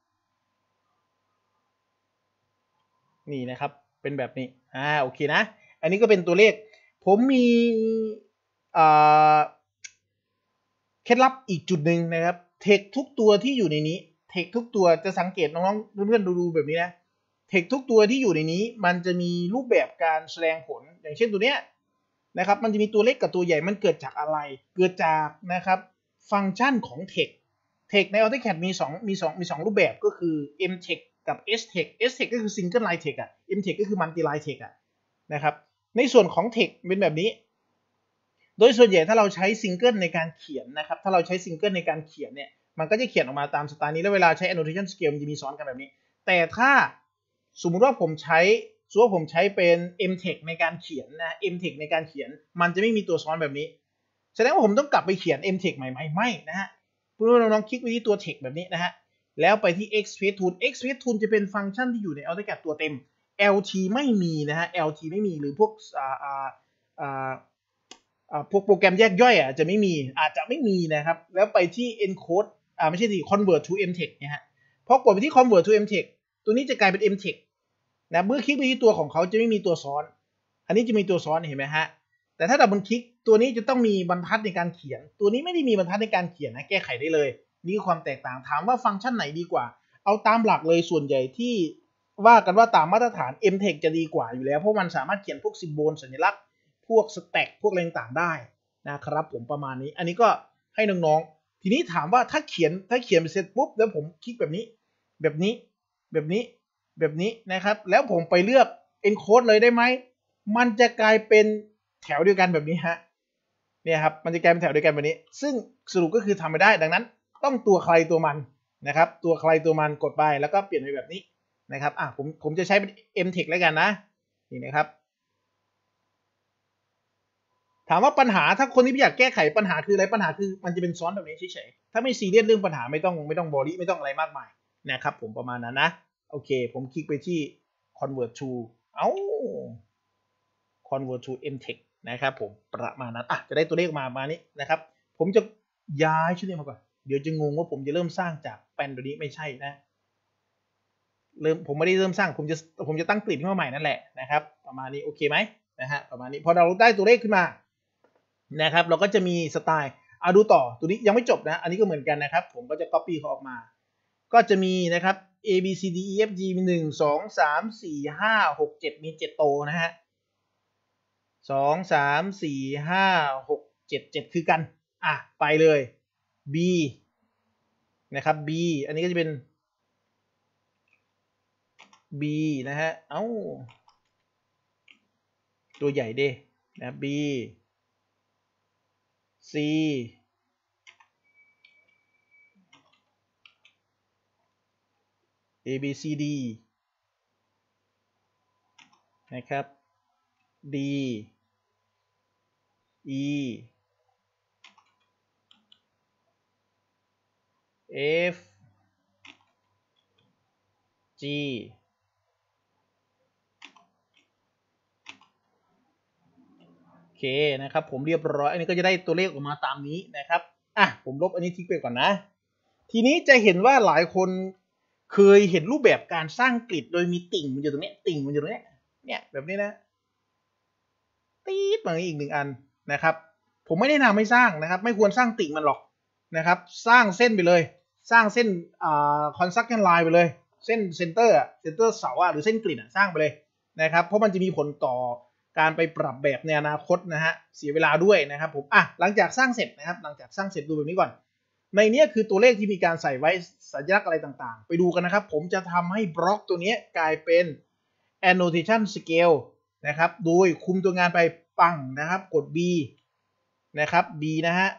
นี่นะครับเป็นแบบนี้อ่าโอเคนะอันนี้ก็เป็นตัวเลขผมมีอ่าเคล็ดลับอีกจุดหนึ่งนะครับเทคทุกตัวที่อยู่ในนี้เทคทุกตัวจะสังเกตน้องๆเพื่อนๆดูๆแบบนี้นะเทคทุกตัวที่อยู่ในนี้มันจะมีรูปแบบการแสดงผลอย่างเช่นตัวเนี้ยนะครับมันจะมีตัวเล็กกับตัวใหญ่มันเกิดจากอะไรเกิดจากนะครับฟังก์ชันของเทคเทคใน AutoCAD มีสองมีสองมีสองรูปแบบก็คือ เอ็ม เทค กับ เอส เทค เอส เทค ก็คือ Single Line Text อ่ะ เอ็ม เทค ก็คือ Multi Line Text อ่ะนะครับในส่วนของ Text เป็นแบบนี้โดยส่วนใหญ่ถ้าเราใช้ซิงเกิลในการเขียนนะครับถ้าเราใช้ซิงเกิลในการเขียนเนี่ยมันก็จะเขียนออกมาตามสไตล์นี้แล้วเวลาใช้ annotation scale มันจะมีซ้อนกันแบบนี้แต่ถ้าสมมุติว่าผมใช้สมมติว่าผมใช้เป็น เอ็ม เทค ในการเขียนนะ เอ็ม เทค ในการเขียนมันจะไม่มีตัวซ้อนแบบนี้แสดงว่าผมต้องกลับไปเขียน mtext ใหม่ไหมไม่นะฮะเพื่อนน้องๆคลิกไปที่ตัว text แบบนี้นะฮะแล้วไปที่ express tool express tool จะเป็นฟังก์ชันที่อยู่ใน AutoCAD ตัวเต็ม แอล ที ไม่มีนะฮะ แอล ที ไม่มีหรือพวกอ่าอ่าอ่าอ่าพวกโปรแกรมแยกย่อยอ่ะจะไม่มีอาจจะไม่มีนะครับแล้วไปที่ encode อ่าไม่ใช่ที่ convert to mtext เนี่ยฮะพอกดไปที่ convert to mtext ตัวนี้จะกลายเป็น mtext นะเมื่อคลิกไปที่ตัวของเขาจะไม่มีตัวซ้อนอันนี้จะมีตัวซ้อนเห็นไหมฮะแต่ถ้าดับเบิลคลิกตัวนี้จะต้องมีบรรทัดในการเขียนตัวนี้ไม่ได้มีบรรทัดในการเขียนนะแก้ไขได้เลยนี่คือความแตกต่างถามว่าฟังก์ชันไหนดีกว่าเอาตามหลักเลยส่วนใหญ่ที่ว่ากันว่าตามมาตรฐาน mtext จะดีกว่าอยู่แล้วเพราะมันสามารถเขียนพวกซิมโบลสัญลักษณ์พวกสแต็กพวกอะไรต่างๆได้นะครับผมประมาณนี้อันนี้ก็ให้น้องๆทีนี้ถามว่าถ้าเขียนถ้าเขียนไปเสร็จปุ๊บแล้วผมคลิกแบบนี้แบบนี้แบบนี้แบบนี้นะครับแล้วผมไปเลือก encode เลยได้ไหมมันจะกลายเป็นแถวเดียวกันแบบนี้ฮะเนี่ยครับมันจะกลายเป็นแถวเดียวกันแบบนี้ซึ่งสรุปก็คือทำไม่ได้ดังนั้นต้องตัวใครตัวมันนะครับตัวใครตัวมันกดไปแล้วก็เปลี่ยนไปแบบนี้นะครับอ่ะผมผมจะใช้เป็น mtext แล้วกันนะนี่นะครับถามว่าปัญหาถ้าคนที่ไม่อยากแก้ไขปัญหาคืออะไรปัญหาคือมันจะเป็นซ้อนแบบนี้เฉยๆถ้าไม่ซีเรียสเรื่องปัญหาไม่ต้องไม่ต้องบอดี้ไม่ต้องอะไรมากมายนะครับผมประมาณนั้นนะโอเคผมคลิกไปที่ convert to เอ้า convert to mtext นะครับผมประมาณนั้นอ่ะจะได้ตัวเลขมามานี้นะครับผมจะย้ายชื่อนี้มาก่อนเดี๋ยวจะงงว่าผมจะเริ่มสร้างจากแปลนตัวนี้ไม่ใช่นะเริ่มผมไม่ได้เริ่มสร้างผมจะผมจะตั้งกริดขึ้นมาใหม่นั่นแหละนะครับประมาณนี้โอเคไหมนะฮะประมาณนี้พอเราได้ตัวเลขขึ้นมานะครับเราก็จะมีสไตล์เอาดูต่อตัวนี้ยังไม่จบนะอันนี้ก็เหมือนกันนะครับผมก็จะ copy เขาออกมาก็จะมีนะครับ A B C D E F G มีหนึ่ง สอง สาม สี่ ห้า หก เจ็ดมีเจ็ดโตนะฮะสอง สาม สี่ ห้า หก เจ็ด เจ็ดคือกันอ่ะไปเลย B นะครับ B อันนี้ก็จะเป็น B นะฮะเอ้าตัวใหญ่เด้นะ B C A B C D นะครับ D E F G โอเคนะครับผมเรียบร้อยอันนี้ก็จะได้ตัวเลขออกมาตามนี้นะครับอ่ะผมลบอันนี้ทิ้งไปก่อนนะทีนี้จะเห็นว่าหลายคนเคยเห็นรูปแบบการสร้างกริดโดยมีติ่งมันอยู่ตรงนี้ติ่งมันอยู่ตรงนี้เนี่ยแบบนี้นะตี๊ดมาอีกหนึ่งอันนะครับผมไม่ได้แนะนำให้สร้างนะครับไม่ควรสร้างติ่งมันหรอกนะครับสร้างเส้นไปเลยสร้างเส้นอ่าคอนซักชันไลน์ไปเลยเส้นเซนเตอร์เซนเตอร์เสาหรือเส้นกริดสร้างไปเลยนะครับเพราะมันจะมีผลต่อการไปปรับแบบในอนาคตนะฮะเสียเวลาด้วยนะครับผมอ่ะหลังจากสร้างเสร็จนะครับหลังจากสร้างเสร็จดูแบบนี้ก่อนในนี้คือตัวเลขที่มีการใส่ไว้สัญลักษณ์อะไรต่างๆไปดูกันนะครับผมจะทำให้บล็อกตัวนี้กลายเป็น annotation scale นะครับโดยคุมตัวงานไปปังนะครับกด B นะครับ B นะฮะ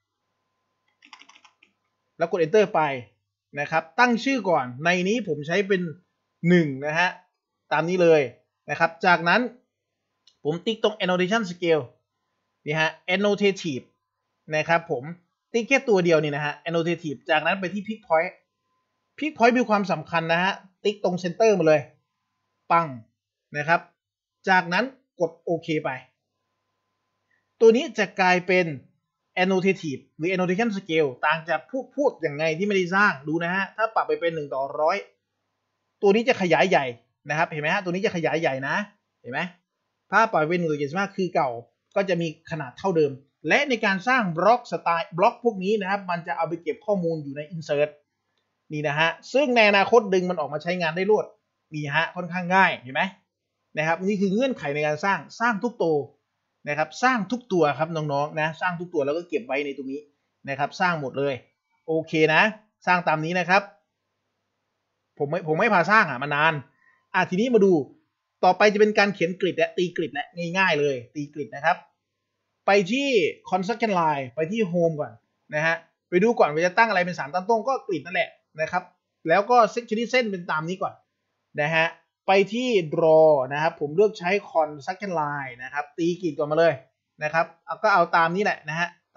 แล้วกด enter ไปนะครับตั้งชื่อก่อนในนี้ผมใช้เป็นหนึ่งนะฮะตามนี้เลยนะครับจากนั้นผมติ๊กตรง annotation scale นี่ฮะ annotative นะครับผมติ๊กแค่ตัวเดียวนี่นะฮะ annotative จากนั้นไปที่ pick point pick point มีความสำคัญนะฮะติ๊กตรง center มาเลยปังนะครับจากนั้นกดโอเคไปตัวนี้จะกลายเป็น annotative หรือ annotation scale ต่างจากพวกพวกอย่างไงที่ไม่ได้สร้างดูนะฮะถ้าปรับไปเป็นหนึ่งต่อร้อยตัวนี้จะขยายใหญ่นะครับเห็นไหมฮะตัวนี้จะขยายใหญ่นะเห็นไหมถ้าปล่อยเป็นหนึ่งต่อเจ็ดสิบห้าคือเก่าก็จะมีขนาดเท่าเดิมและในการสร้างบล็อกสไตล์บล็อกพวกนี้นะครับมันจะเอาไปเก็บข้อมูลอยู่ใน insert นี่นะฮะซึ่งในอนาคตดึงมันออกมาใช้งานได้รวดนี่ฮะค่อนข้างง่ายเห็นไหมนะครับนี่คือเงื่อนไขในการสร้างสร้างทุกตัวนะครับสร้างทุกตัวครับน้องๆนะสร้างทุกตัวแล้วก็เก็บไว้ในตรงนี้นะครับสร้างหมดเลยโอเคนะสร้างตามนี้นะครับผมไม่ผมไม่พาสร้างอ่ะมานานอ่ะทีนี้มาดูต่อไปจะเป็นการเขียนกริดและตีกริดและง่ายๆเลยตีกริดนะครับไปที่ construction line ไปที่ home ก่อนนะฮะไปดูก่อนว่าจะตั้งอะไรเป็นสารตั้งต้นก็กริดนั่นแหละนะครับแล้วก็เส้นชนิดเส้นเป็นตามนี้ก่อนนะฮะไปที่ draw นะครับผมเลือกใช้ construction line นะครับตีกริดก่อนมาเลยนะครับก็เอาตามนี้แหละนะฮะ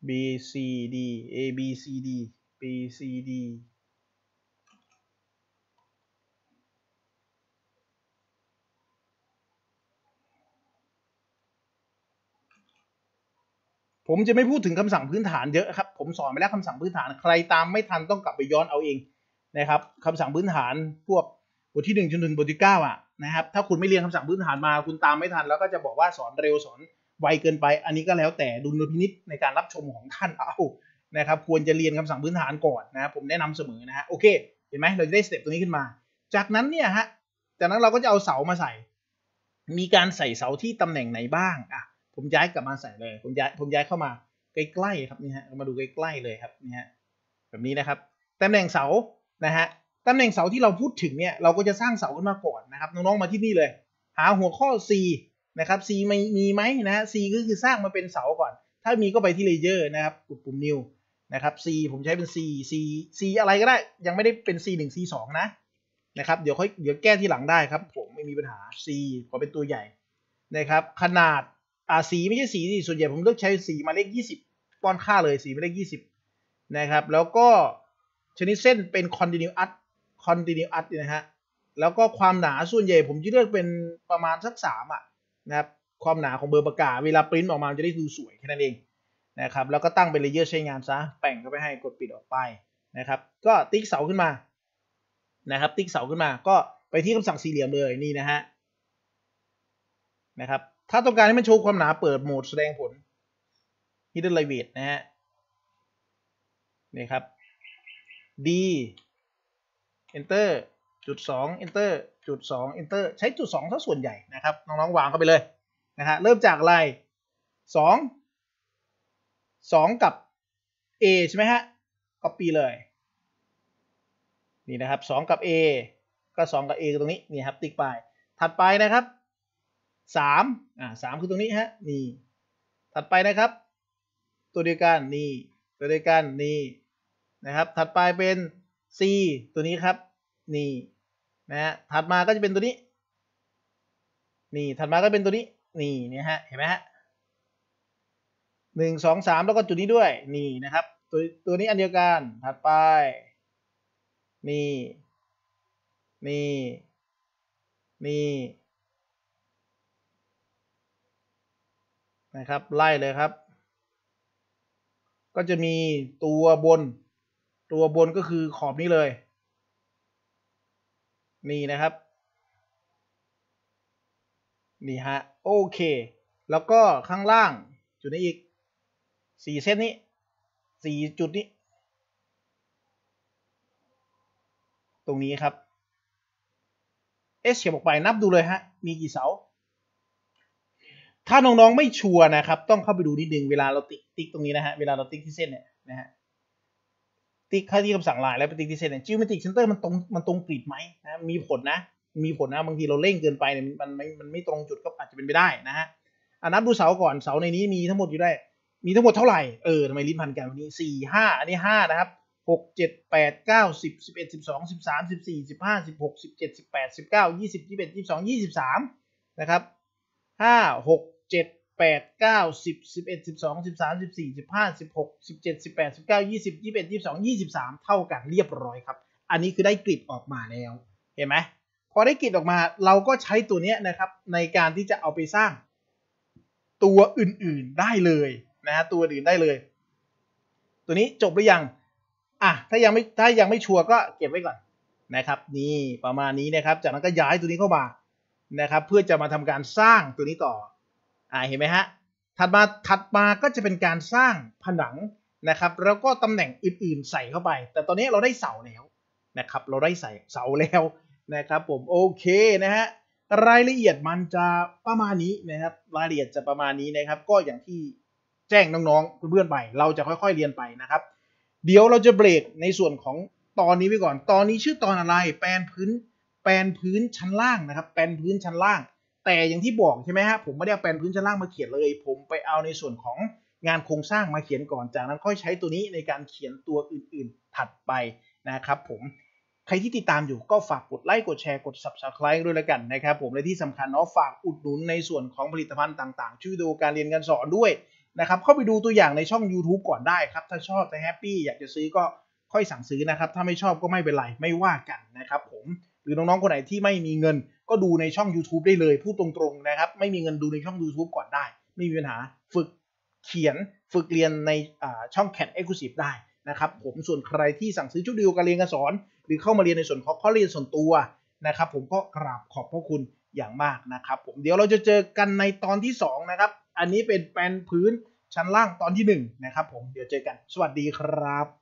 B C D A B C D B C D ผมจะไม่พูดถึงคำสั่งพื้นฐานเยอะครับผมสอนไปแล้วคำสั่งพื้นฐานใครตามไม่ทันต้องกลับไปย้อนเอาเองนะครับคำสั่งพื้นฐานพวกบทที่หนึ่งจนถึงบทที่เก้าอ่ะนะครับถ้าคุณไม่เรียนคำสั่งพื้นฐานมาคุณตามไม่ทันแล้วก็จะบอกว่าสอนเร็วสอนไวเกินไปอันนี้ก็แล้วแต่ดุลพินิจในการรับชมของท่านเอานะครับควรจะเรียนคำสั่งพื้นฐานก่อนนะผมแนะนำเสมอนะฮะโอเคเห็นไหมเราจะได้สเต็ปตัวนี้ขึ้นมาจากนั้นเนี่ยฮะจากนั้นเราก็จะเอาเสามาใส่มีการใส่เสาที่ตำแหน่งไหนบ้างอ่ะผมย้ายกลับมาใส่เลยผมย้ายผมย้ายเข้ามาใกล้ๆครับนี่ฮะมาดูใกล้ๆเลยครับนี่ฮะแบบนี้นะครับตำแหน่งเสานะฮะตำแหน่งเสาที่เราพูดถึงเนี่ยเราก็จะสร้างเสาขึ้นมาก่อนนะครับน้องๆมาที่นี่เลยหาหัวข้อ C นะครับ C มีมีไหมนะฮะ C ก็คือสร้างมาเป็นเสาก่อนถ้ามีก็ไปที่เลเยอร์นะครับกดปุ่ม new นะครับ C ผมใช้เป็น C C C อะไรก็ได้ยังไม่ได้เป็น ซี หนึ่ง ซี สอง นะนะครับเดี๋ยวค่อยเดี๋ยวแก้ที่หลังได้ครับผมไม่มีปัญหา C ขอเป็นตัวใหญ่นะครับขนาดอ่าสีไม่ใช่สีส่วนใหญ่ผมเลือกใช้สีมาเลขยี่สิบป้อนค่าเลยสีมาเลขยี่สิบนะครับแล้วก็ชนิดเส้นเป็น continuous continuous นะฮะแล้วก็ความหนาส่วนใหญ่ผมจะเลือกเป็นประมาณสักสามอ่ะนะครับความหนาของเบอร์ปากกาเวลาปริ้นออกมาจะได้ดูสวยแค่นั้นเองนะครับแล้วก็ตั้งเป็นเลเยอร์ใช้งานซะแป่งเข้าไปให้กดปิดออกไปนะครับก็ติ๊กเสาขึ้นมานะครับติ๊กเสาขึ้นมาก็ไปที่คำสั่งสี่เหลี่ยมเลยนี่นะฮะนะครับถ้าต้องการให้มันโชว์ความหนาเปิดโหมดแสดงผล hidden limit นะฮะนี่ครับ D enter จุดสอง enter จุดสอง enter ใช้จุดสองซะส่วนใหญ่นะครับน้องๆวางเข้าไปเลยนะฮะเริ่มจากอะไรสอง สองกับ A ใช่ไหมฮะ copy เลยนี่นะครับสองกับ A ก็สองกับ A ตรงนี้นี่ครับติ๊กไปถัดไปนะครับสามอ่าสามคือตรงนี้ฮะนี่ถัดไปนะครับตัวเดียวกันนี่ตัวเดียวกันนี่นะครับถัดไปเป็น C ตัวนี้ครับนี่นะฮะถัดมาก็จะเป็นตัวนี้นี่ถัดมาก็เป็นตัวนี้นี่เนี่ยฮะเห็นไหมฮะหนึ่งสองสามแล้วก็จุดนี้ด้วยนี่นะครับตัวตัวนี้อันเดียวกันถัดไปนี่นี่นี่นะครับไล่เลยครับก็จะมีตัวบนตัวบนก็คือขอบนี้เลยนี่นะครับนี่ฮะโอเคแล้วก็ข้างล่างจุดนี้อีกสี่เส้นนี้สี่จุดนี้ตรงนี้ครับเอสเขียนออกไปนับดูเลยฮะมีกี่เสาถ้าน้องๆไม่ชัวร์นะครับต้องเข้าไปดูนิดนึงเวลาเราติ๊กติ๊กตรงนี้นะฮะเวลาเราติ๊กที่เส้นเนี่ยนะฮะติ๊กค่าที่คำสั่งลายแล้วไปติ๊กที่เส้นเนี่ย geometric center มันตรงมันตรงกริดไหมนะมีผลนะมีผลนะบางทีเราเร่งเกินไปเนี่ยมันไม่มันไม่ตรงจุดก็อาจจะเป็นไปได้นะฮะอ่ะนับดูเสาก่อนเสาในนี้มีทั้งหมดอยู่ได้มีทั้งหมดเท่าไหร่เออทำไมลิ้นพันกันวันนี้สี่ห้าอันนี้ห้านะครับหกเจ็ดแปดเก้าสิบสิบเอ็ดสิบสองสิบสามสิบสี่สิบห้าสิบหกสิบเจ็ดสิบแปดสิบเก้ายี่สิบยี่สิบเอ็ดยี่สิบสองยี่สิบสามนะครับห้าหกเจ็ดแปดเก้าสิบสิบเอ็ดสิบสองสิบสามสิบสี่สิบห้าสิบหกสิบเจ็ดสิบแปดสิบเก้ายี่สิบยี่สิบเอ็ดยี่สิบสองยี่สิบสามเท่ากันเรียบร้อยครับอันนี้คือได้กริดออกมาแล้วเห็นไหมพอได้กริดออกมาเราก็ใช้ตัวนี้นะครับในการที่จะเอาไปสร้างตัวอื่นๆได้เลยนะฮะตัวอื่นได้เลยตัวนี้จบหรือยังอ่ะถ้ายังไม่ถ้ายังไม่ชัวร์ก็เก็บไว้ก่อนนะครับนี่ประมาณนี้นะครับจากนั้นก็ย้ายตัวนี้เข้ามานะครับเพื่อจะมาทำการสร้างตัวนี้ต่ออ่าเห็นไหมฮะถัดมาถัดมาก็จะเป็นการสร้างผนังนะครับแล้วก็ตำแหน่งอื่นๆใส่เข้าไปแต่ตอนนี้เราได้เสาแล้วนะครับเราได้ใส่เสาแล้วนะครับผมโอเคนะฮะรายละเอียดมันจะประมาณนี้นะครับรายละเอียดจะประมาณนี้นะครับก็อย่างที่แจ้งน้องๆเพื่อนๆไปเราจะค่อยๆเรียนไปนะครับเดี๋ยวเราจะเบรกในส่วนของตอนนี้ไว้ก่อนตอนนี้ชื่อตอนอะไรแปลนพื้นแปลนพื้นชั้นล่างนะครับแปลนพื้นชั้นล่างแต่อย่างที่บอกใช่ไหมฮะผมไม่ได้เอาแปลนพื้นชั้นล่างมาเขียนเลยผมไปเอาในส่วนของงานโครงสร้างมาเขียนก่อนจากนั้นค่อยใช้ตัวนี้ในการเขียนตัวอื่นๆถัดไปนะครับผมใครที่ติดตามอยู่ก็ฝากกดไลค์กดแชร์กด ซับสไครบ์ ด้วยแล้วกันนะครับผมและที่สำคัญเนาะฝากอุดหนุนในส่วนของผลิตภัณฑ์ต่างๆช่วยดูการเรียนการสอนด้วยนะครับเข้าไปดูตัวอย่างในช่อง YouTube ก่อนได้ครับถ้าชอบแต่แฮปปี้อยากจะซื้อก็ค่อยสั่งซื้อนะครับถ้าไม่ชอบก็ไม่เป็นไรไม่ว่ากันนะครับผมหรือน้องๆคนไหนที่ไม่มีเงินก็ดูในช่อง YouTube ได้เลยพูดตรงๆนะครับไม่มีเงินดูในช่อง YouTube ก่อนได้ไม่มีปัญหาฝึกเขียนฝึกเรียนในช่อง Cat Exclusive ได้นะครับผมส่วนใครที่สั่งซื้อชุดดีลการเรียนการสอนหรือเข้ามาเรียนในส่วนของข้อเรียนส่วนตัวนะครับผมก็กราบขอบพระคุณอย่างมากนะครับผมเดี๋ยวเราจะเจอกันในตอนที่สองนะครับอันนี้เป็นแปลนพื้นชั้นล่างตอนที่หนึ่งนะครับผมเดี๋ยวเจอกันสวัสดีครับ